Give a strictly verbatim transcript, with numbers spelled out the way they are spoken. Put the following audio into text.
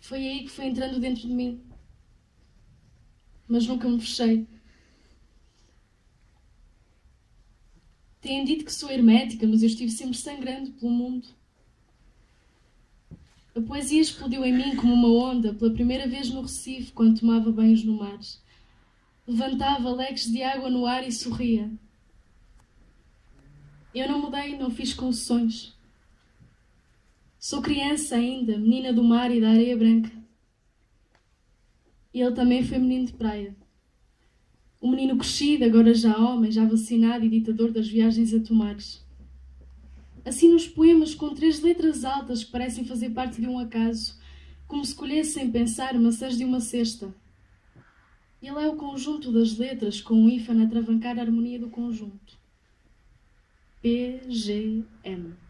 Foi aí que foi entrando dentro de mim. Mas nunca me fechei. Têm dito que sou hermética, mas eu estive sempre sangrando pelo mundo. A poesia explodiu em mim como uma onda, pela primeira vez no Recife, quando tomava banhos no mar. Levantava leques de água no ar e sorria. Eu não mudei, não fiz concessões. Sou criança ainda, menina do mar e da areia branca. E ele também foi menino de praia. Um menino crescido, agora já homem, já vacinado e ditador das viagens a tomares. Assina os poemas com três letras altas que parecem fazer parte de um acaso, como se colhesse sem pensar maçãs de uma cesta. Ele é o conjunto das letras, com um hífen a travancar a harmonia do conjunto. P G M.